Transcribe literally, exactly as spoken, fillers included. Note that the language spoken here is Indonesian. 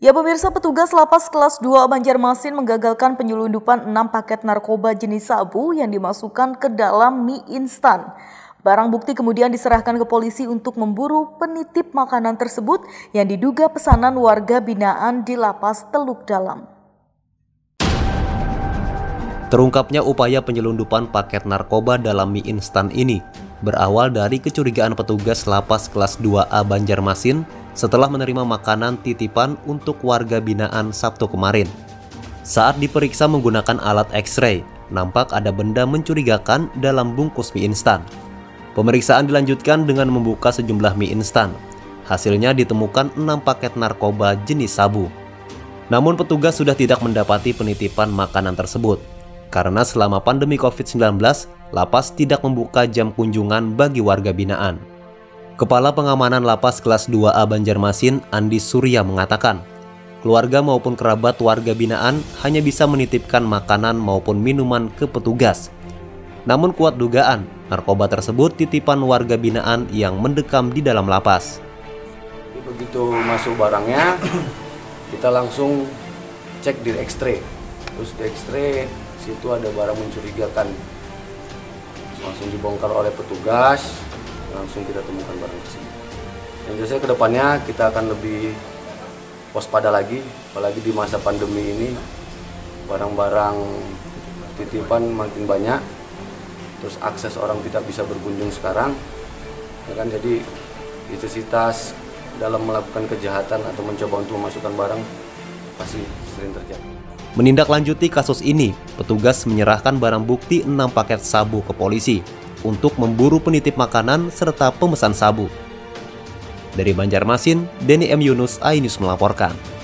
Ya pemirsa, petugas lapas kelas dua Banjarmasin menggagalkan penyelundupan enam paket narkoba jenis sabu yang dimasukkan ke dalam mie instan. Barang bukti kemudian diserahkan ke polisi untuk memburu penitip makanan tersebut yang diduga pesanan warga binaan di lapas Teluk Dalam. Terungkapnya upaya penyelundupan paket narkoba dalam mie instan ini berawal dari kecurigaan petugas lapas kelas dua A Banjarmasin setelah menerima makanan titipan untuk warga binaan Sabtu kemarin. Saat diperiksa menggunakan alat X-ray, nampak ada benda mencurigakan dalam bungkus mie instan. Pemeriksaan dilanjutkan dengan membuka sejumlah mie instan. Hasilnya ditemukan enam paket narkoba jenis sabu. Namun petugas sudah tidak mendapati penitipan makanan tersebut, karena selama pandemi COVID sembilan belas, lapas tidak membuka jam kunjungan bagi warga binaan. Kepala Pengamanan Lapas Kelas dua A Banjarmasin, Andi Surya mengatakan, keluarga maupun kerabat warga binaan hanya bisa menitipkan makanan maupun minuman ke petugas. Namun kuat dugaan, narkoba tersebut titipan warga binaan yang mendekam di dalam lapas. Begitu masuk barangnya, kita langsung cek di X-ray. Terus di X-ray, situ ada barang mencurigakan. Langsung dibongkar oleh petugas, langsung kita temukan barang tersebut. Yang jelasnya ke depannya kita akan lebih waspada lagi, apalagi di masa pandemi ini barang-barang titipan makin banyak, terus akses orang tidak bisa berkunjung sekarang, ya kan, jadi intensitas dalam melakukan kejahatan atau mencoba untuk memasukkan barang pasti sering terjadi. Menindaklanjuti kasus ini, petugas menyerahkan barang bukti enam paket sabu ke polisi untuk memburu penitip makanan serta pemesan sabu. Dari Banjarmasin, Denny M. Yunus, iNews melaporkan.